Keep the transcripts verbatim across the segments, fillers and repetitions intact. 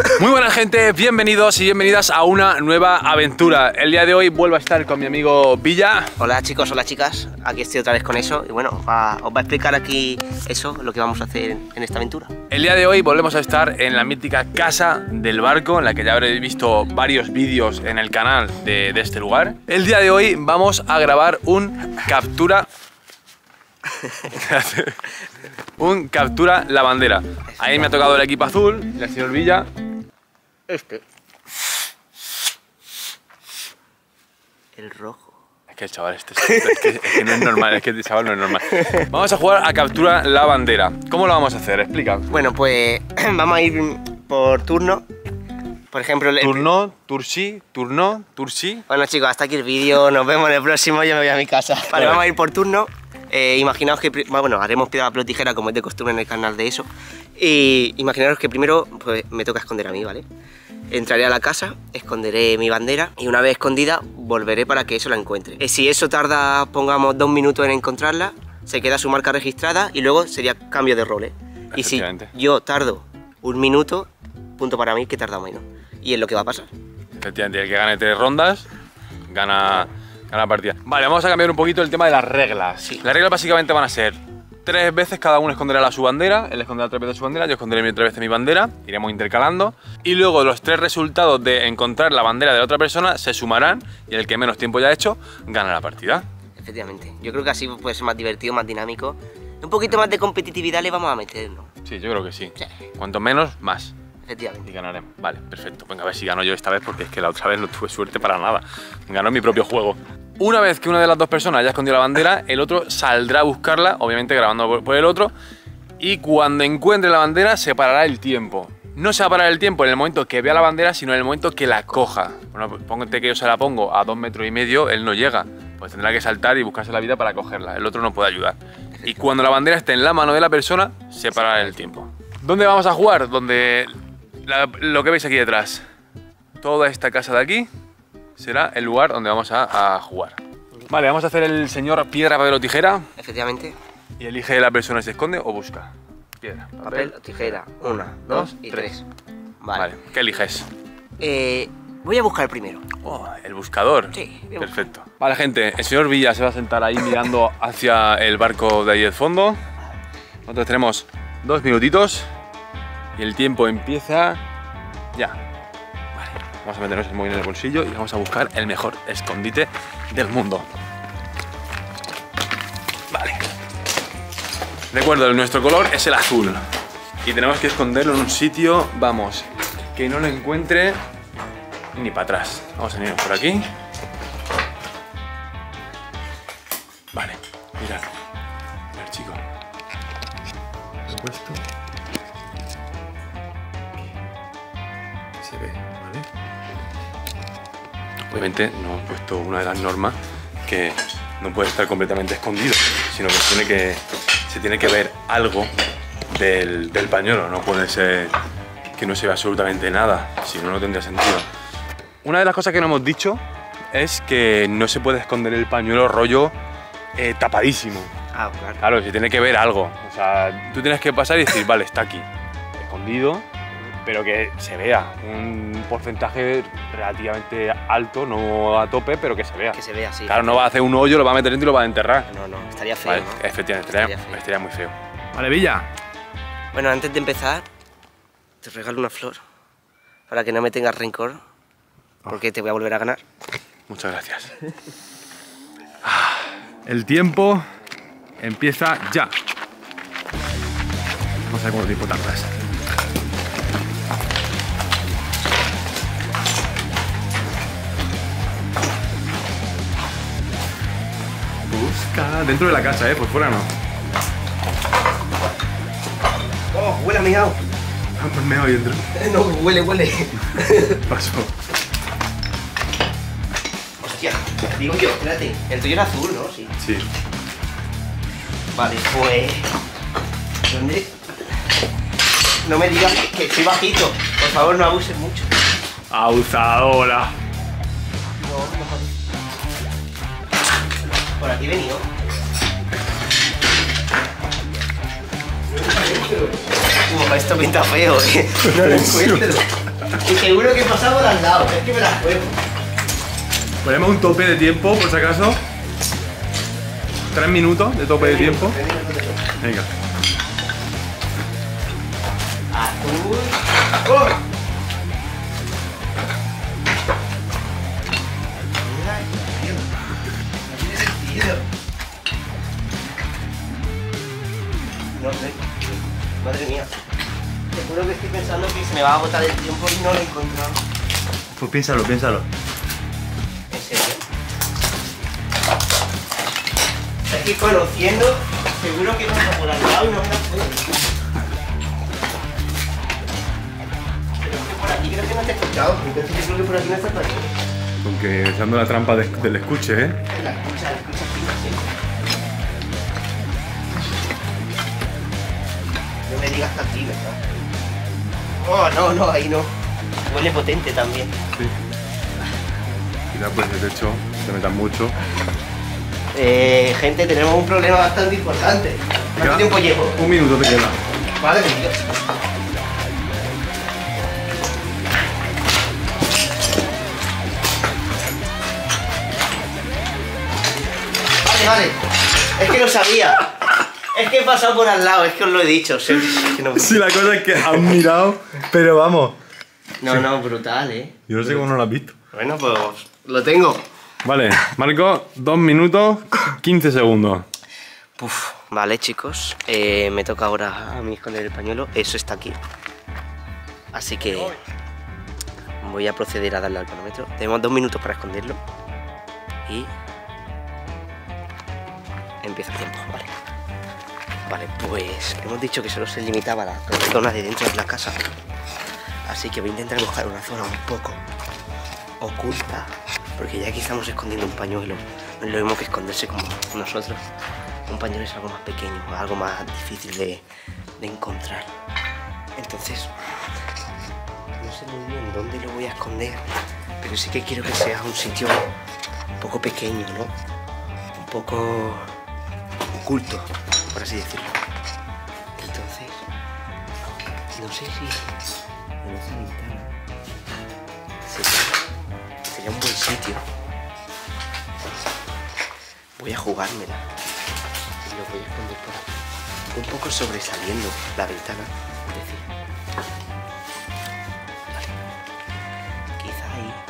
Muy buena gente, bienvenidos y bienvenidas a una nueva aventura. El día de hoy vuelvo a estar con mi amigo Villa. Hola chicos, hola chicas, aquí estoy otra vez con eso y bueno, va, os va a explicar aquí eso, lo que vamos a hacer en, en esta aventura. El día de hoy volvemos a estar en la mítica Casa del Barco, en la que ya habréis visto varios vídeos en el canal de, de este lugar. El día de hoy vamos a grabar un captura... un captura la bandera. Ahí me ha tocado el equipo azul y el señor Villa este. El rojo. Es que el chaval este es que, es que no es normal, es que el chaval no es normal. Vamos a jugar a captura la bandera. ¿Cómo lo vamos a hacer? Explica. Bueno, pues vamos a ir por turno. Por ejemplo, el... Turno, tursi, turno, tursi. Bueno chicos, hasta aquí el vídeo, nos vemos en el próximo, yo me voy a mi casa. Vale, vale. Vamos a ir por turno. Eh, imaginaos que, bueno, haremos piedra, papel o tijera como es de costumbre en el canal de eso. Y imaginaros que primero pues, me toca esconder a mí, ¿vale? Entraré a la casa, esconderé mi bandera y una vez escondida volveré para que eso la encuentre. Eh, si eso tarda, pongamos, dos minutos en encontrarla, se queda su marca registrada y luego sería cambio de roles. Y si yo tardo un minuto, punto para mí que tarda menos. Y es lo que va a pasar. Efectivamente, el que gane tres rondas, gana... la partida. Vale, vamos a cambiar un poquito el tema de las reglas. Sí. Las reglas básicamente van a ser tres veces cada uno esconderá la su bandera, él esconderá tres veces su bandera, yo esconderé tres veces mi bandera, iremos intercalando y luego los tres resultados de encontrar la bandera de la otra persona se sumarán y el que menos tiempo ya ha hecho gana la partida. Efectivamente, yo creo que así puede ser más divertido, más dinámico. Un poquito más de competitividad le vamos a meter, ¿no? Sí, yo creo que sí. Sí. Cuanto menos, más. Efectivamente. Y ganaremos. Vale, perfecto. Venga, a ver si gano yo esta vez porque es que la otra vez no tuve suerte para nada. Ganó en mi propio juego. Una vez que una de las dos personas haya escondido la bandera, el otro saldrá a buscarla, obviamente grabando por el otro, y cuando encuentre la bandera se parará el tiempo. No se va a parar el tiempo en el momento que vea la bandera, sino en el momento que la coja. Bueno, póngate que yo se la pongo a dos metros y medio, él no llega. Pues tendrá que saltar y buscarse la vida para cogerla. El otro no puede ayudar. Y cuando la bandera esté en la mano de la persona, se parará el tiempo. ¿Dónde vamos a jugar? Donde la, lo que veis aquí detrás. Toda esta casa de aquí será el lugar donde vamos a, a jugar. Vale, vamos a hacer el señor piedra, papel o tijera. Efectivamente. Y elige la persona si se esconde o busca. Piedra, papel, papel o tijera. Una, dos y tres. Vale. Vale, ¿qué eliges? Eh, voy a buscar primero. Oh, el buscador. Sí. Perfecto. Vale, gente, el señor Villa se va a sentar ahí mirando hacia el barco de ahí del fondo. Nosotros tenemos dos minutitos y el tiempo empieza ya. Vamos a meternos el móvil en el bolsillo y vamos a buscar el mejor escondite del mundo. Vale. Recuerdo, nuestro color es el azul. Y tenemos que esconderlo en un sitio, vamos, que no lo encuentre ni para atrás. Vamos a venir por aquí. Vale, mirad. Mirad, chicos. Lo he puesto. Se ve, ¿vale? Obviamente no he puesto una de las normas que no puede estar completamente escondido, sino que, tiene que se tiene que ver algo del, del pañuelo, no puede ser que no se vea absolutamente nada, si no, no tendría sentido. Una de las cosas que no hemos dicho es que no se puede esconder el pañuelo rollo eh, tapadísimo. Ah, claro. Claro, se tiene que ver algo, o sea, tú tienes que pasar y decir, vale, está aquí, escondido, pero que se vea un porcentaje relativamente alto, no a tope, pero que se vea. Que se vea, sí. Claro, no va a hacer un hoyo, lo va a meter dentro y lo va a enterrar. No, no, estaría feo, vale, ¿no? Efectivamente, estaría, estaría, estaría muy feo. Vale, Villa. Bueno, antes de empezar, te regalo una flor para que no me tengas rencor, porque te voy a volver a ganar. Muchas gracias. El tiempo empieza ya. Vamos a ver cuánto tiempo tardas. Busca dentro de la casa, eh, por fuera no. Oh, huele a miau. Ah, pues me voy dentro. No, huele, huele. Pasó. Hostia, digo yo, espérate. El tuyo era azul, ¿no? Sí. Sí. Vale, pues... ¿Dónde? No me digas que, que soy bajito. Por favor, no abuses mucho. Abusadora. No, mejor. Por aquí he venido. Uh, esto pinta feo, eh. No lo encuentro. Y seguro que he pasado por al lado, es que me las juego. Ponemos un tope de tiempo, por si acaso. Tres minutos de tope de tiempo. Venga. Azul. ¡Oh! No sé. Madre mía. Te juro que estoy pensando que se me va a agotar el tiempo y no lo he encontrado. Pues piénsalo, piénsalo. ¿En serio? Es que conociendo, seguro que pasa por al lado y no me la puedo. Pero es que por aquí creo que no te he escuchado. Entonces yo creo que por aquí no está para ti. Aunque usando la trampa de- del escuche, ¿eh? La escucha, la escucha fina, sí. No me digas que aquí, ¿verdad? Oh, no, no, ahí no. Huele potente también. Sí. Cuidado, pues de hecho, te metas mucho. Eh, gente, tenemos un problema bastante importante. ¿Cuánto Queda tiempo llevo? Un minuto te queda. Madre mía. Vale, vale. Es que lo sabía. Es que he pasado por al lado, es que os lo he dicho. Sí, es que no... Sí, la cosa es que has mirado, pero vamos. no, no, brutal, ¿eh? Yo no sé cómo no lo has visto. Bueno, pues lo tengo. Vale, Marco, dos minutos, quince segundos. Uf, vale, chicos. Eh, me toca ahora a mí esconder el pañuelo. Eso está aquí. Así que voy a proceder a darle al cronómetro. Tenemos dos minutos para esconderlo. Y empieza el tiempo, vale. Vale, pues hemos dicho que solo se limitaba a la zona de dentro de la casa. Así que voy a intentar buscar una zona un poco oculta. Porque ya aquí estamos escondiendo un pañuelo. No es lo mismo que esconderse como nosotros. Un pañuelo es algo más pequeño, algo más difícil de, de encontrar. Entonces, no sé muy bien dónde lo voy a esconder. Pero sí que quiero que sea un sitio un poco pequeño, ¿no? Un poco oculto, por así decirlo. Entonces, no sé si en esa ventana sería, sería un buen sitio. Voy a jugármela y lo voy a esconder por aquí, un poco sobresaliendo la ventana, es decir, vale. Quizá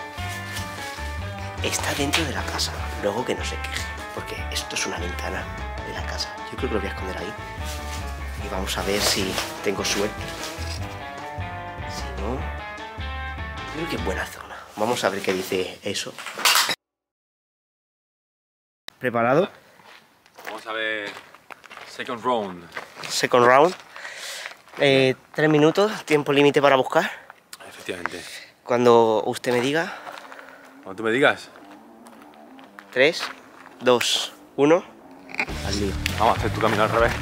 ahí está dentro de la casa, luego que no se queje, porque esto es una ventana de la casa. Yo creo que lo voy a esconder ahí y vamos a ver si tengo suerte. Si no, creo que es buena zona. Vamos a ver qué dice eso. ¿Preparado? Vamos a ver. Second round. Second round. Eh, tres minutos, tiempo límite para buscar. Efectivamente. Cuando usted me diga. Cuando tú me digas. tres, dos, uno. Al lío. Vamos a hacer tu camino al revés.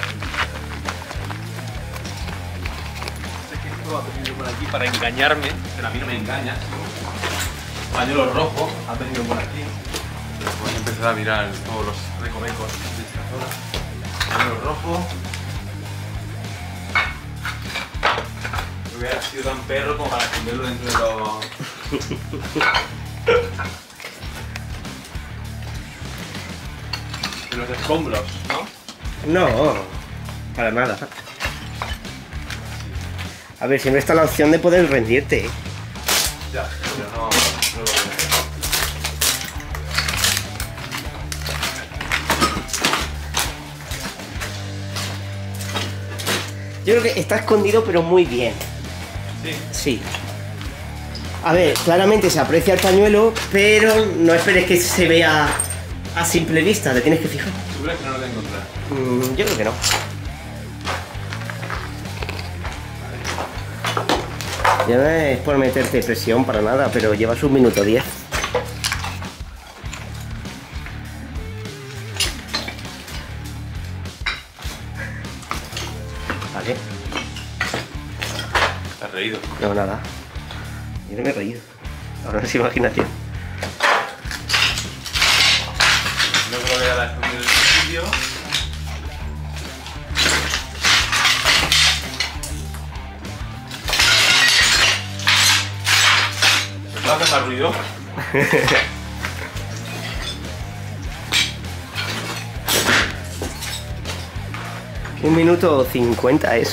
Sé que esto ha venido por aquí para engañarme, pero a mí no me engaña. Pañuelo rojo ha venido por aquí. Voy a empezar a mirar todos los recovecos de esta zona. Pañuelo rojo. No hubiera sido tan perro como para esconderlo dentro de los... de los escombros, ¿no? No, para nada. A ver, siempre está la opción de poder rendirte. ¿eh? Ya, pero no, no lo veo. Yo creo que está escondido, pero muy bien. Sí. Sí. A ver, claramente se aprecia el pañuelo, pero no esperes que se vea a simple vista, te tienes que fijar. ¿Tú crees que no lo voy a encontrar? Mm, yo creo que no. Ya no es por meterte presión para nada, pero llevas un minuto diez. Vale. ¿Te has reído? No, nada. Yo no me he reído. Ahora es imaginación. No creo que haya escondido en el sitio. hacer más ruido. Un minuto cincuenta eso.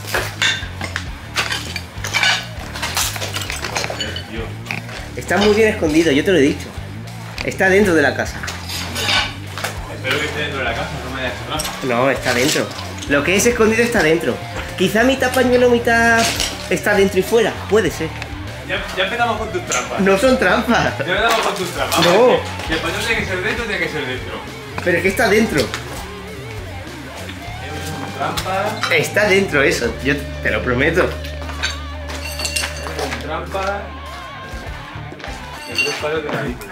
Está muy bien escondido, yo te lo he dicho. Está dentro de la casa. Espero que esté dentro de la casa, no me hayas hecho trampa. No, está dentro. Lo que es escondido está dentro. Quizá mitad pañuelo, mitad está dentro y fuera. Puede ser. Ya, ya empezamos con tus trampas. No son trampas. Ya empezamos con tus trampas. No. Si el pañuelo tiene que ser dentro, tiene que ser dentro. Pero es que está dentro. Trampa. Está dentro eso, yo te lo prometo. Trampa. Y tres palos de nariz.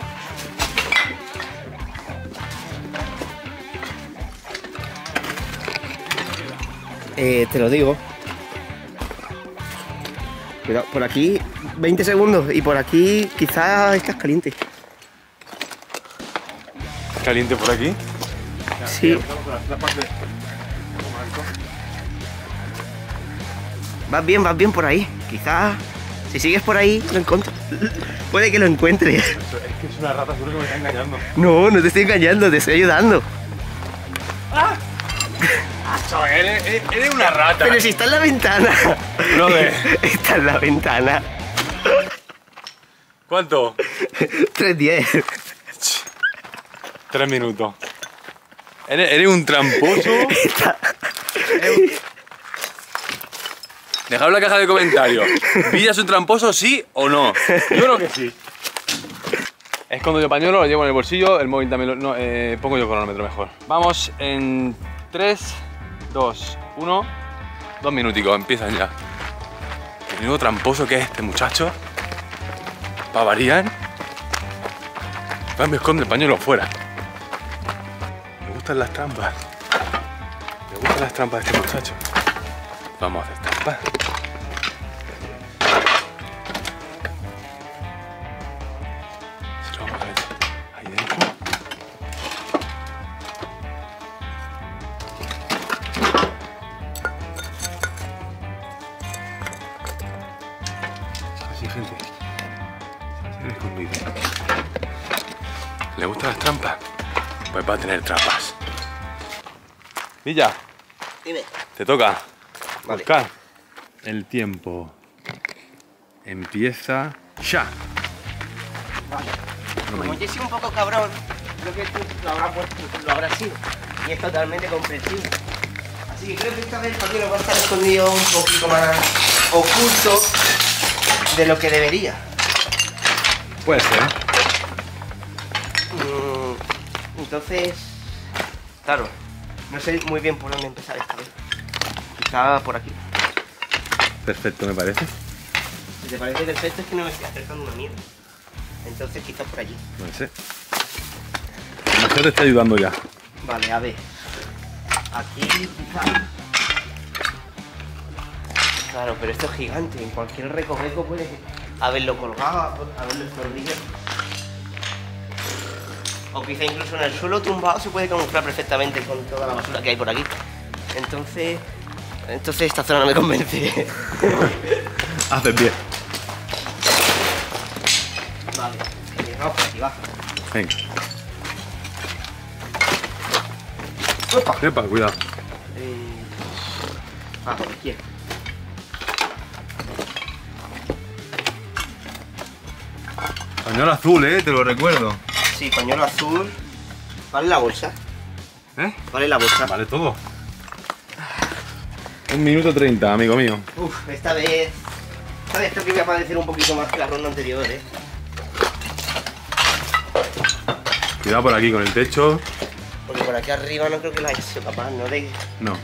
Eh, te lo digo. Cuidado, por aquí veinte segundos y por aquí quizás estás caliente. ¿Caliente por aquí? Sí. Vas bien, vas bien por ahí. Quizás si sigues por ahí lo encuentras. Puede que lo encuentres. Es que es una rata, seguro que me está engañando. No, no te estoy engañando, te estoy ayudando. ¡Ah! Eres, eres, eres una rata. Pero si está en la ventana. No ve. Está en la ventana. ¿Cuánto? tres diez. Tres minutos. Eres, eres un tramposo. Está... Dejad en la caja de comentarios. ¿Villa es un tramposo, sí o no? Yo creo que sí. Escondo yo pañuelo, lo llevo en el bolsillo, el móvil también lo... No, eh, pongo yo cronómetro mejor. Vamos en tres, dos, uno. Dos minuticos, empiezan ya. El nuevo tramposo que es este muchacho. Para variar. Va, me esconde el pañuelo afuera. Me gustan las trampas. Me gustan las trampas de este muchacho. Vamos a hacer trampas. Se lo vamos a meter ahí dentro. Así, gente. Se ha escondido. ¿Le gustan las trampas? Pues va a tener trampas. Villa, Dime. te toca. Vale. Buscar. El tiempo empieza ya. Vale. No me- Como yo soy un poco cabrón, creo que tú lo habrás, puesto, lo habrás sido. Y es totalmente comprensible. Así que creo que esta vez el pañuelo va a estar escondido un poquito más oculto de lo que debería. Puede ser. Mm, entonces, claro, no sé muy bien por dónde empezar esta vez. Quizá por aquí. Perfecto, me parece. Si te parece perfecto es que no me estoy acercando una mierda. Entonces quizás por allí. No sé. El museo te está ayudando ya. Vale, a ver. Aquí quizá. Claro, pero esto es gigante. En cualquier recoveco puede haberlo colgado, haberlo escondido. O quizá incluso en el suelo tumbado se puede camuflar perfectamente con toda la basura que hay por aquí. Entonces. Entonces esta zona no me convence. Haces bien. Vale, eh, vamos por aquí, va. Venga. Opa. Epa, cuidado. Eh... Ah, por izquierda. Pañuelo azul, eh, te lo recuerdo. Sí, pañuelo azul. ¿Vale la bolsa? ¿Eh? ¿Vale la bolsa? Vale todo. Un minuto treinta, amigo mío. Uf, esta vez... Esta vez creo que voy a padecer un poquito más que la ronda anterior, eh. Cuidado por aquí con el techo. Porque por aquí arriba no creo que la haya sido capaz, ¿no? De... No.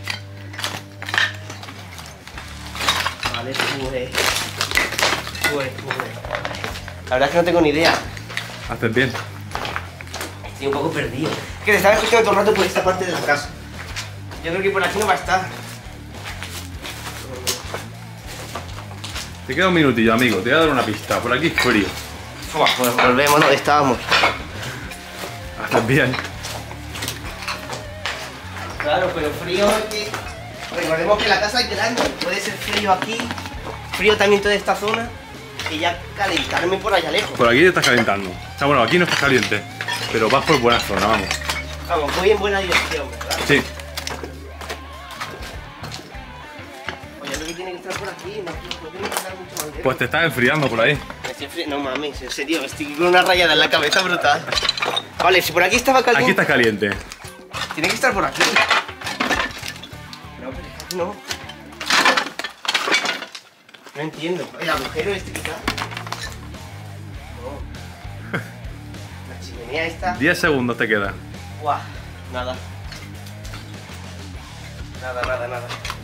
Vale, pues... Pues, pues... La verdad es que no tengo ni idea. Haces bien. Estoy un poco perdido. Es que te estaba escuchando todo el rato por esta parte de la casa. Yo creo que por aquí no va a estar. Te queda un minutillo, amigo. Te voy a dar una pista. Por aquí es frío. Buah, pues volvemos donde estábamos. Haces bien. Claro, pero frío es que... Recordemos que la casa es grande. Puede ser frío aquí, frío también toda esta zona. y ya calentarme por allá lejos. Por aquí te estás calentando. O sea, bueno, aquí no estás caliente, pero vas por buena zona, vamos. Vamos, voy en buena dirección, ¿verdad? Sí. Oye, lo que tiene que estar por aquí, no, no tiene que estar mucho más lejos. Pues te estás enfriando por ahí. Me estoy enfri- No mames, en serio, estoy con una rayada en la cabeza brutal. Vale, si por aquí estaba caliente... Aquí estás caliente. Tiene que estar por aquí. No, pero es que aquí no. No entiendo. El agujero este quizá. No. La chimenea esta. diez segundos te quedan. Buah, nada. Nada, nada, nada.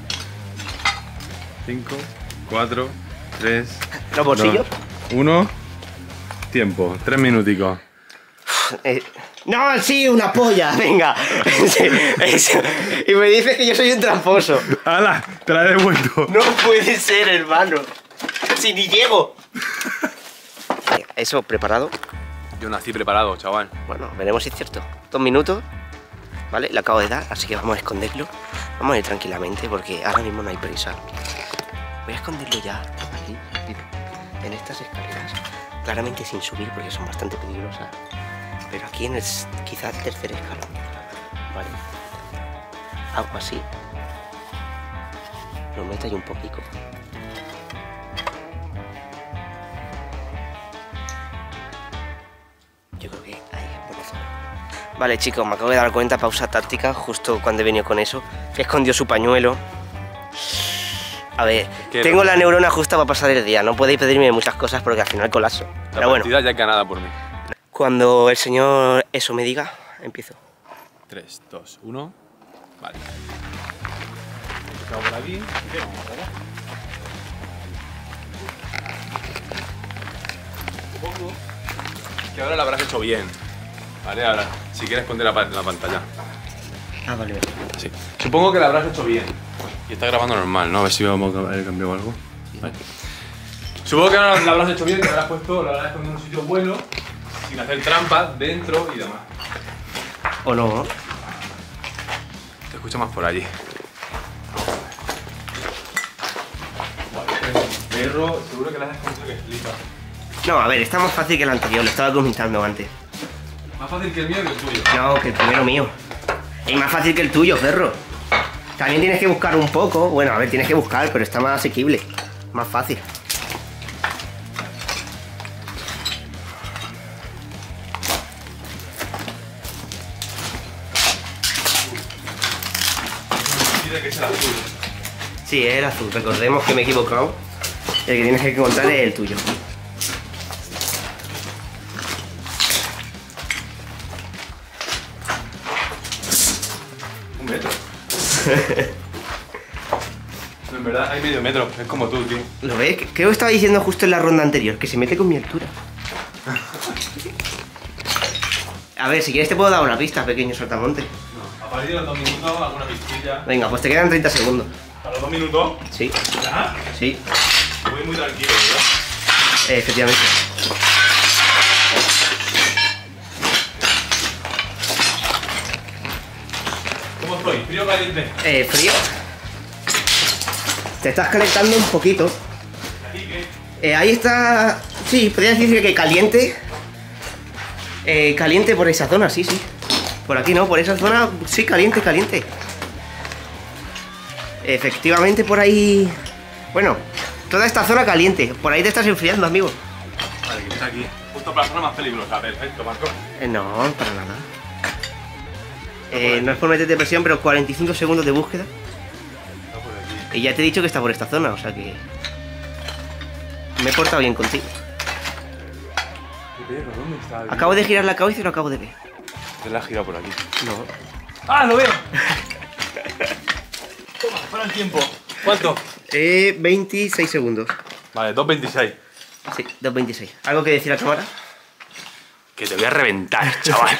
cinco, cuatro, tres, ¿Los bolsillos? uno. Tiempo, tres minuticos. Eh, no, sí, una polla, venga. Sí, eso. Y me dices que yo soy un tramposo. ¡Hala! Te la he devuelto. No puede ser, hermano. Si ni llego. Eso, preparado. Yo nací preparado, chaval. Bueno, veremos si es cierto. Dos minutos. Vale, le acabo de dar, así que vamos a esconderlo. Vamos a ir tranquilamente porque ahora mismo no hay prisa. Voy a esconderlo ya aquí, en estas escaleras. Claramente sin subir porque son bastante peligrosas. Pero aquí en el quizás tercer escalón. Vale. Hago así. Lo meto ahí un poquito. Yo creo que ahí es buena zona. Vale, chicos, me acabo de dar cuenta, pausa táctica, justo cuando he venido con eso. Que escondió su pañuelo. A ver, ¿Qué tengo no? la neurona justa para pasar el día. No podéis pedirme muchas cosas porque al final colapso. La Pero bueno, partida ya es ganada por mí. cuando el señor eso me diga, empiezo. tres, dos, uno. Vale. Empezamos por aquí. ¿Qué vamos por acá? Supongo que ahora lo habrás hecho bien. Vale, ahora, si quieres poner la, pa- la pantalla. Ah, vale, vale. Sí. Supongo que lo habrás hecho bien. Y está grabando normal, ¿no? A ver si vamos a haber cambiado algo. Vale. Supongo que ahora lo habrás hecho bien, que lo habrás puesto, lo habrás escondido en un sitio bueno, sin hacer trampas dentro y demás. ¿O no? Te escucho más por allí. Perro, seguro que le has escondido que flipa. No, a ver, está más fácil que el anterior, lo estaba comentando antes. Más fácil que el mío que el tuyo. No, que el primero mío. Es más fácil que el tuyo, perro. También tienes que buscar un poco. Bueno, a ver, tienes que buscar, pero está más asequible. Más fácil. Dice que es el azul. Sí, es el azul. Recordemos que me he equivocado. El que tienes que encontrar es el tuyo. Un metro. No, en verdad hay medio metro, es como tú, tío. ¿Lo ves? Creo que estaba diciendo justo en la ronda anterior, que se mete con mi altura. A ver, si quieres te puedo dar una pista, pequeño saltamonte. No, a partir de los dos minutos, alguna pistilla. Venga, pues te quedan treinta segundos. ¿A los dos minutos? Sí, ¿Ya? sí, Voy muy tranquilo, ¿verdad? eh, efectivamente. ¿Cómo estoy? ¿Frío o caliente? Eh, frío. Te estás calentando un poquito. ¿Aquí qué? Eh, ahí está... Sí, podría decir que caliente. Eh, caliente por esa zona, sí, sí. Por aquí no, por esa zona, sí, caliente, caliente. Efectivamente, por ahí... Bueno, toda esta zona caliente. Por ahí te estás enfriando, amigo. Vale, que está aquí. Justo para la zona más peligrosa. Perfecto, Marco. Eh, no, para nada. Eh, no es por meterte presión, pero cuarenta y cinco segundos de búsqueda. Está por aquí. Y ya te he dicho que está por esta zona, o sea que... Me he portado bien contigo. ¿Qué perro? ¿Dónde está? Aquí? Acabo de girar la cabeza y lo acabo de ver. Te la has girado por aquí. No. ¡Ah, lo veo! Toma, para el tiempo. ¿Cuánto? Eh, veintiséis segundos. Vale, dos veintiséis. Sí, dos veintiséis. ¿Algo que decir a cámara? Que te voy a reventar, chaval.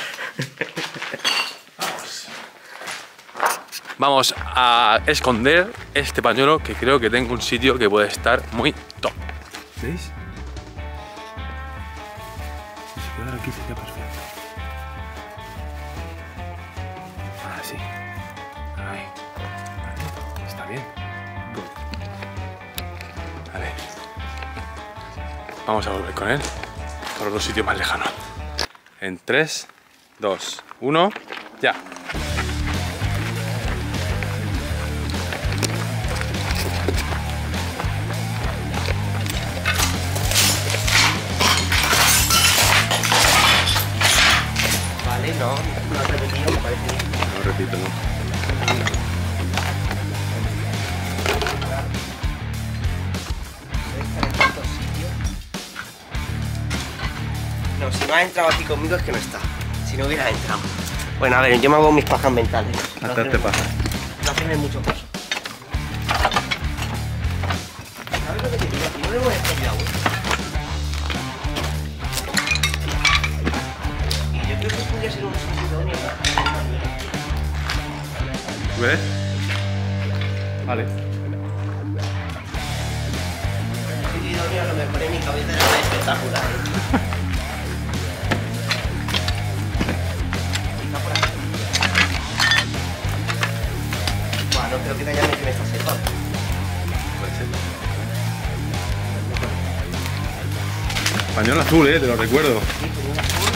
Vamos. Vamos a esconder este pañuelo, que creo que tengo un sitio que puede estar muy top. ¿Veis? Si se quedara aquí sería perfecto. Ah, sí. Ahí. Vale. Está bien. Good. Vale. Vamos a volver con él por otro sitio más lejano. En tres, dos, uno, ya. Vale, no, no has repetido, me parece bien. No repito, no. No, si no has entrado aquí conmigo es que no está. Si no hubieras entrado. Bueno, a ver, yo me hago mis pajas mentales. No Hasta te pasa. No hacerme mucho caso. ¿Sabes lo que te digo? Aquí no le hemos estrellado. Y yo creo que podría ser un sitio idóneo, ¿no? ¿Ves? Vale. Un sitio idóneo a lo mejor en mi cabeza era espectacular, ¿eh? No creo que te haya metido en esta selva. Pañuelo azul, eh, te lo recuerdo. Sí, pañuelo azul.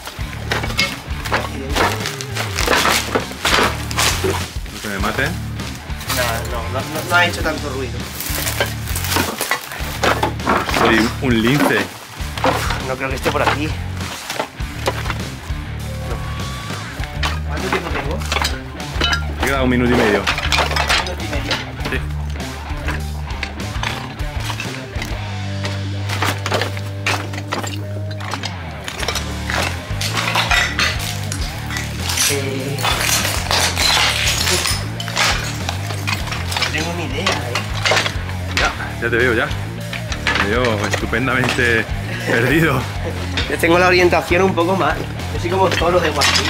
No que me mate. Nada, no, no, no, no ha hecho tanto ruido. Soy un lince. No creo que esté por aquí. No. ¿Cuánto tiempo tengo? Me queda un minuto y medio. Un minuto y medio. Sí. Eh... No tengo ni idea, ¿eh? Ya, ya te veo ya. Te veo estupendamente perdido. Yo tengo la orientación un poco mal. Yo soy como toro de Guayaquil.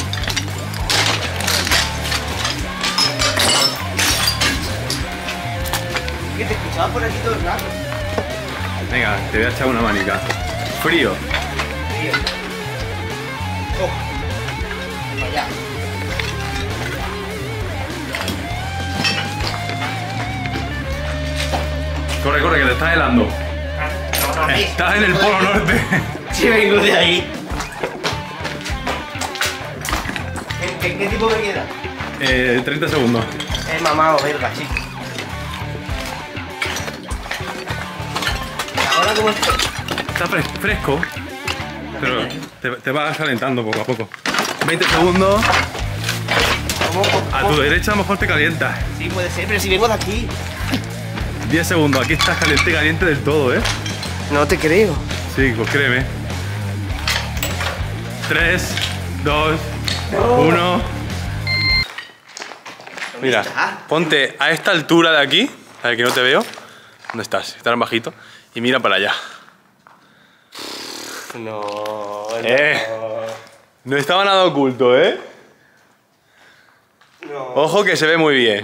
Que te escuchaba por aquí todo el rato. Venga, te voy a echar una manica. Frío. Tío. Oh. Allá. Corre, corre, que te estás helando. No, no, Estás en el polo norte. sí, vengo de ahí. ¿Qué, qué, qué tipo me queda? Eh, treinta segundos. Es mamado, verga, chico. ¿Ahora cómo estoy? Está fres- fresco, pero te, te vas calentando poco a poco. veinte segundos. ¿Cómo, cómo? A tu derecha a lo mejor te calientas. Sí, puede ser, pero si vengo de aquí. diez segundos. Aquí estás caliente, caliente del todo, ¿eh? No te creo. Sí, pues créeme. tres, dos, uno. Mira, ponte a esta altura de aquí, a ver que no te veo. ¿Dónde estás? Estás bajito. Y mira para allá. No, no. Eh. No estaba nada oculto, ¿eh? No. Ojo que se ve muy bien.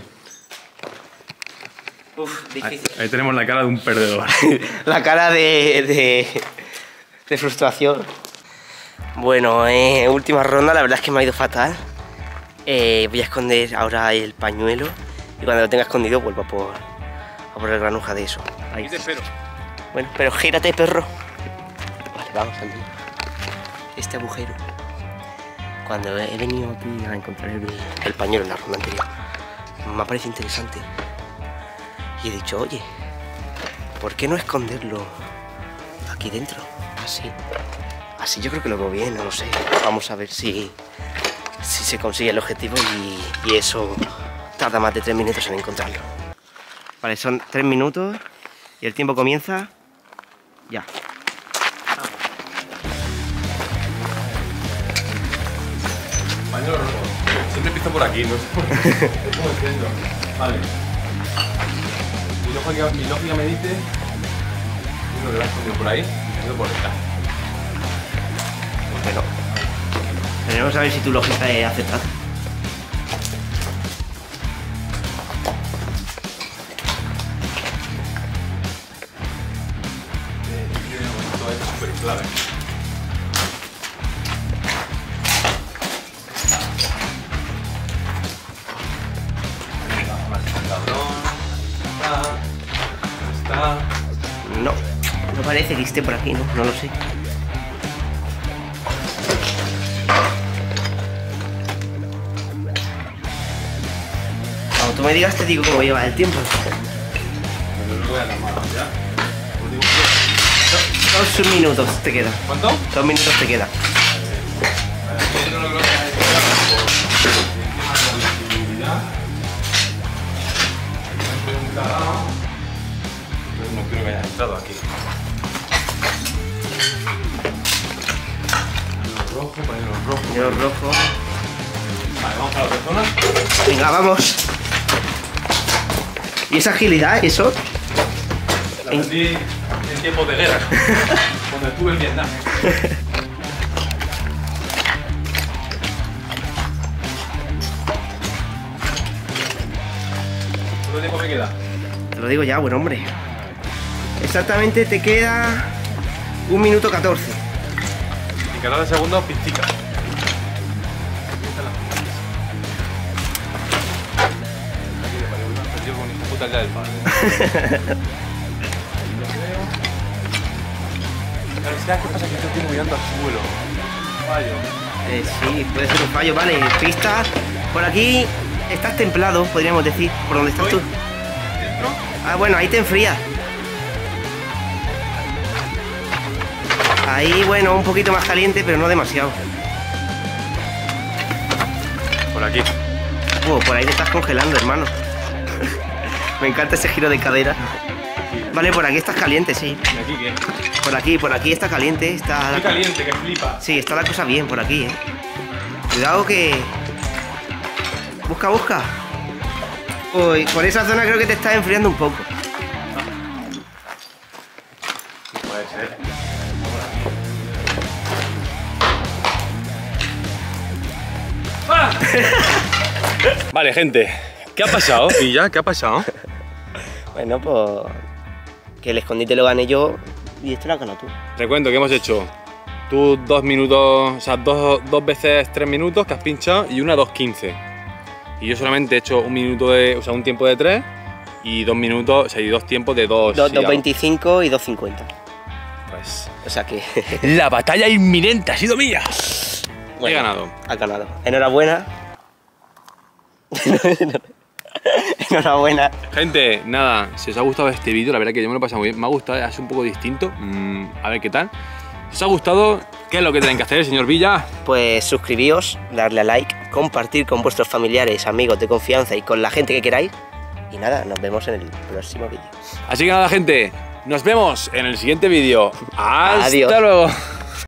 Uf, Ahí, difícil. ahí tenemos la cara de un perdedor. La cara de, de, de frustración. Bueno, eh, última ronda, la verdad es que me ha ido fatal. Eh, voy a esconder ahora el pañuelo y cuando lo tenga escondido vuelvo a por, a por el granuja de eso. Ahí. Aquí te espero. Bueno, pero gírate, perro. Vale, vamos al lío. Este agujero. Cuando he venido aquí a encontrar el, el pañuelo en la ronda anterior, me ha parecido interesante. Y he dicho, oye, ¿por qué no esconderlo aquí dentro? Así. Así yo creo que lo veo bien, no lo sé. Vamos a ver si, si se consigue el objetivo y, y eso tarda más de tres minutos en encontrarlo. Vale, son tres minutos y el tiempo comienza ya. Pañuelo rojo. Siempre empiezo por aquí, no sé por qué. ¿Cómo entiendo? Vale. Mi lógica, mi lógica me dice. Yo creo que lo has escondido por ahí, me he ido por detrás. Bueno, tenemos a ver si tu lógica es aceptada. Esto es súper clave. No, no parece. parece que esté por aquí, ¿no? No lo sé. Cuando tú me digas te digo cómo lleva el tiempo. Dos, dos minutos te queda. ¿Cuánto? Dos minutos te queda. No creo que haya entrado aquí. Pañuelo rojo, pañuelo rojo. Pañuelo rojo. Vale, vamos a la otra zona. Venga, vamos. ¿Y esa agilidad, eso? La aprendí en tiempos de guerra, cuando estuve en Vietnam. ¿Cuánto tiempo me queda? Te lo digo ya, buen hombre. Exactamente te queda un minuto catorce. En cada segundo, pistica. Puta ya del padre. Claro, ¿sabes qué pasa? Que estoy mirando al suelo. Un fallo. Eh, sí, puede ser un fallo, vale. Pista. Por aquí estás templado, podríamos decir. ¿Por dónde estás tú? ¿Dentro? Ah, bueno, ahí te enfrías. Ahí, bueno, un poquito más caliente, pero no demasiado. Por aquí. Uh, por ahí te estás congelando, hermano. Me encanta ese giro de cadera. Vale, por aquí estás caliente, sí. ¿Y aquí qué? Por aquí, por aquí está caliente. Está Estoy caliente, que flipa. Sí, está la cosa bien por aquí, eh. Cuidado que... Busca, busca. Uy, por esa zona creo que te estás enfriando un poco. Puede ser. ¡Ah! Vale, gente. ¿Qué ha pasado? ¿Y ya? ¿Qué ha pasado? Bueno, pues... Que el escondite lo gané yo y esto lo has ganado tú. Te cuento que hemos hecho tú dos minutos, o sea, dos, dos veces tres minutos que has pinchado y una dos quince. Y yo solamente he hecho un minuto de, o sea, un tiempo de tres y dos minutos, o sea, y dos tiempos de dos. dos veinticinco y dos cincuenta. Pues. O sea que... La batalla inminente ha sido mía. Bueno, he ganado. Has ganado. Enhorabuena. Enhorabuena. Gente, nada, si os ha gustado este vídeo, la verdad que yo me lo he pasado muy bien. Me ha gustado, es un poco distinto. Mm, a ver qué tal. Si os ha gustado, ¿qué es lo que tienen que hacer, señor Villa? Pues suscribíos, darle a like, compartir con vuestros familiares, amigos de confianza y con la gente que queráis. Y nada, nos vemos en el próximo vídeo. Así que nada, gente, nos vemos en el siguiente vídeo. ¡Hasta Adiós. luego!